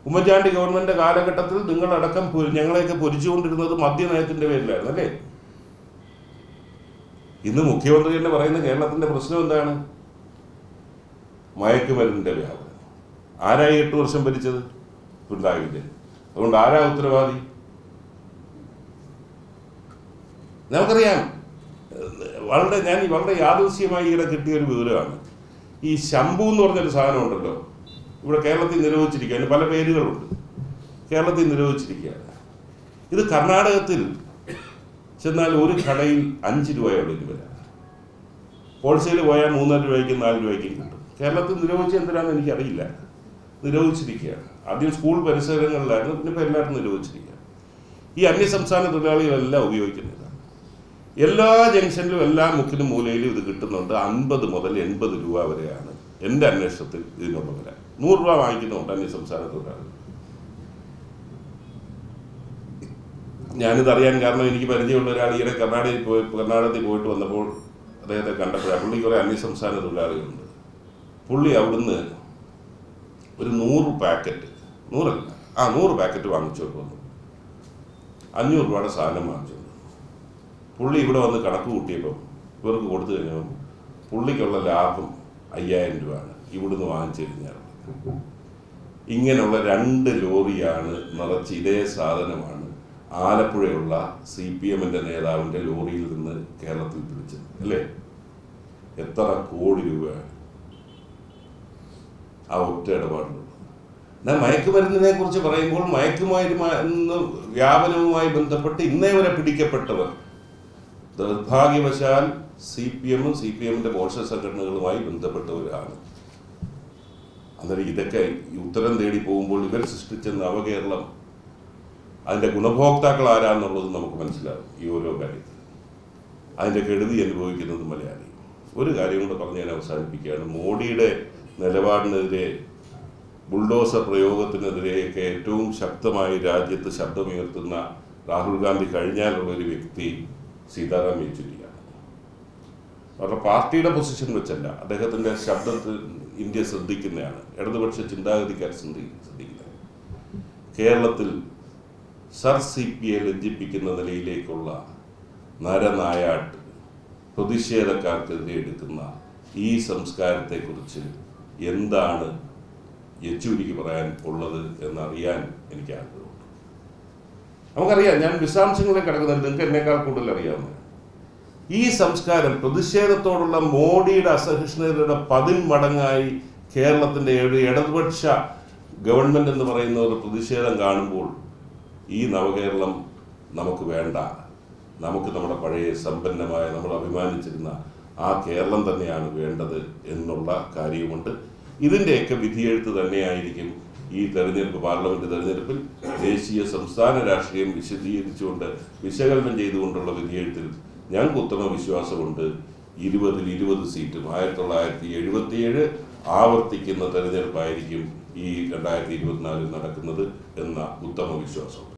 Oommen Chandy government കാലഘട്ടത്തിൽ നിങ്ങളടക്കം ഞങ്ങളെയൊക്കെ പൊരിച്ചുകൊണ്ടിരുന്നത് മദ്യനയത്തിൻ്റെ പേരിലായിരുന്നു അല്ലേ? ഇന്ന് മുഖ്യമന്ത്രി തന്നെ പറയുന്ന കേരളത്തിൻ്റെ പ്രശ്നം എന്താണ്? മയക്കുമരുന്നിൻ്റെ വ്യാപനം. ആരായി 8 വർഷം ഭരിച്ചത്? പിണറായി വിജയൻ. അതുകൊണ്ട് ആരാ ഉത്തരവാദി? നമുക്കറിയാം. വളരെ യാദൃശ്യമായി ഈയിടെ കിട്ടിയൊരു വിവരമാണ്. ഈ ശംഭു എന്ന് പറഞ്ഞൊരു സാധനം ഉണ്ടല്ലോ, ഇവിടെ കേരളത്തിൽ നിരോധിച്ചിരിക്കുക. അതിന് പല പേരുകളുണ്ട്. കേരളത്തിൽ നിരോധിച്ചിരിക്കുകയാണ്. ഇത് കർണാടകത്തിൽ ചെന്നാൽ ഒരു കടയിൽ 5 രൂപയുള്ള വില. ഹോൾസെയിൽ പോയാൽ 3.5 രൂപയ്ക്കും 4 രൂപയ്ക്കും കിട്ടും. കേരളത്തിൽ നിരോധിച്ച് എന്തിനാണെന്ന് എനിക്കറിയില്ല. നിരോധിച്ചിരിക്കുകയാണ്. ആദ്യം സ്കൂൾ പരിസരങ്ങളിലായിരുന്നു, പിന്നെ ഇപ്പോൾ എല്ലായിടത്തും നിരോധിച്ചിരിക്കുകയാണ്. ഈ അന്യസംസ്ഥാന തൊഴിലാളികളെല്ലാം ഉപയോഗിക്കുന്നതാണ്. എല്ലാ ജംഗ്ഷനിലും എല്ലാ മുക്കിനും മൂലയിലും ഇത് കിട്ടുന്നുണ്ട്. 50 മുതൽ 80 രൂപ വരെയാണ് എൻ്റെ അന്വേഷണത്തിൽ ഇതിനുള്ള വില. 100 രൂപ വാങ്ങിക്കുന്നുണ്ട് അന്യസംസ്ഥാന തൊഴിലാളികൾ. ഞാനിതറിയാൻ കാരണം എനിക്ക് പരിചയമുള്ള ഒരാൾ ഈയിടെ കർണാടകത്തിൽ പോയിട്ട് വന്നപ്പോൾ അദ്ദേഹത്തെ കണ്ടപ്പോഴാണ്. പുള്ളി കുറേ അന്യസംസ്ഥാന തൊഴിലാളികളുണ്ട്. പുള്ളി അവിടുന്ന് ഒരു 100 പാക്കറ്റ് 100 പാക്കറ്റ് വാങ്ങിച്ചോട്ട് വന്നു. 500 രൂപയുടെ സാധനം വാങ്ങിച്ചു. പുള്ളി ഇവിടെ വന്ന് കണക്ക് കൂട്ടിയപ്പോൾ ഇവർക്ക് കൊടുത്തു കഴിഞ്ഞപ്പോൾ പുള്ളിക്കുള്ള ലാഭം 5000 രൂപയാണ് ഇവിടുന്ന് വാങ്ങിച്ചു കഴിഞ്ഞാൽ. ഇങ്ങനെയുള്ള 2 ലോറിയാണ് നിറച്ച് ഇതേ സാധനമാണ് ആലപ്പുഴയുള്ള CPM-ൻ്റെ നേതാവിൻ്റെ ലോറിയിൽ നിന്ന് കേരളത്തിൽ പിടിച്ചത് അല്ലേ? എത്ര കോടി രൂപയാണ് ആ ഒറ്റ ഇടപാടിലുള്ളത്. എന്നാൽ മയക്കുമരുന്നിനെ കുറിച്ച് പറയുമ്പോൾ മയക്കുമരുന്ന് വ്യാപനവുമായി ബന്ധപ്പെട്ട് ഇന്നേ വരെ പിടിക്കപ്പെട്ടവർ ദൗർഭാഗ്യവശാൽ CPM-ഉം CPM-ൻ്റെ മോർച്ച സംഘടനകളുമായി ബന്ധപ്പെട്ടവരാണ്. അന്നേരം ഇതൊക്കെ ഉത്തരം തേടി പോകുമ്പോൾ ഇവർ സൃഷ്ടിച്ച നവകേരളം, അതിൻ്റെ ഗുണഭോക്താക്കൾ ആരാന്നുള്ളത് നമുക്ക് മനസ്സിലാവും. ഈ ഓരോ കാര്യത്തിൽ അതിൻ്റെ കെടുതി അനുഭവിക്കുന്നത് മലയാളി. ഒരു കാര്യം കൂടെ പറഞ്ഞ് ഞാൻ അവസാനിപ്പിക്കുകയാണ്. മോഡിയുടെ നിലപാടിനെതിരെ, ബുൾഡോസർ പ്രയോഗത്തിനെതിരെയൊക്കെ ഏറ്റവും ശക്തമായി രാജ്യത്ത് ശബ്ദമുയർത്തുന്ന രാഹുൽ ഗാന്ധി കഴിഞ്ഞാലുള്ളൊരു വ്യക്തി സീതാറാം യെച്ചൂരിയാണ്. അവരുടെ പാർട്ടിയുടെ പൊസിഷൻ വെച്ചല്ല, അദ്ദേഹത്തിൻ്റെ ശബ്ദത്തിൽ ഇന്ത്യ ശ്രദ്ധിക്കുന്നതാണ്. ഇടതുപക്ഷ ചിന്താഗതിക്കാർ ശ്രദ്ധിക്കുന്നത്. കേരളത്തിൽ സർ CPയെ ലജ്ജിപ്പിക്കുന്ന നിലയിലേക്കുള്ള നരനായാട്ട് പ്രതിഷേധക്കാർക്കെതിരെ എടുക്കുന്ന ഈ സംസ്കാരത്തെക്കുറിച്ച് എന്താണ് യെച്ചൂരിക്ക് പറയാൻ ഉള്ളത് എന്നറിയാൻ എനിക്ക് ആഗ്രഹമുണ്ട്. നമുക്കറിയാം, ഞാൻ വിശദാംശങ്ങളെ കിടക്കുന്നത് നിങ്ങൾക്ക് എന്നേക്കാൾ കൂടുതൽ അറിയാവുന്ന ഈ സംസ്കാരം പ്രതിഷേധത്തോടുള്ള മോഡിയുടെ അസഹിഷ്ണുതയുടെ 10 മടങ്ങായി കേരളത്തിൻ്റെ ഇടതുപക്ഷ ഗവൺമെൻറ് എന്ന് പറയുന്ന ഒരു പ്രതിഷേധം കാണുമ്പോൾ ഈ നവകേരളം നമുക്ക് വേണ്ട. നമുക്ക് നമ്മുടെ പഴയ സമ്പന്നമായ, നമ്മൾ അഭിമാനിച്ചിരുന്ന ആ കേരളം തന്നെയാണ് വേണ്ടത് എന്നുള്ള കാര്യമുണ്ട്. ഇതിൻ്റെയൊക്കെ വിധിയെഴുത്ത് തന്നെയായിരിക്കും ഈ തെരഞ്ഞെടുപ്പ്, പാർലമെൻറ്റ് തെരഞ്ഞെടുപ്പിൽ ദേശീയ സംസ്ഥാന രാഷ്ട്രീയം വിശകലനം ചെയ്തുകൊണ്ടുള്ള വിധിയെഴുത്തിൽ ഞങ്ങൾക്ക് ഉത്തമ വിശ്വാസമുണ്ട്. 20-ൽ 20 സീറ്റും 1977 ആവർത്തിക്കുന്ന തെരഞ്ഞെടുപ്പായിരിക്കും ഈ 2024 നടക്കുന്നത് എന്ന ഉത്തമ വിശ്വാസം.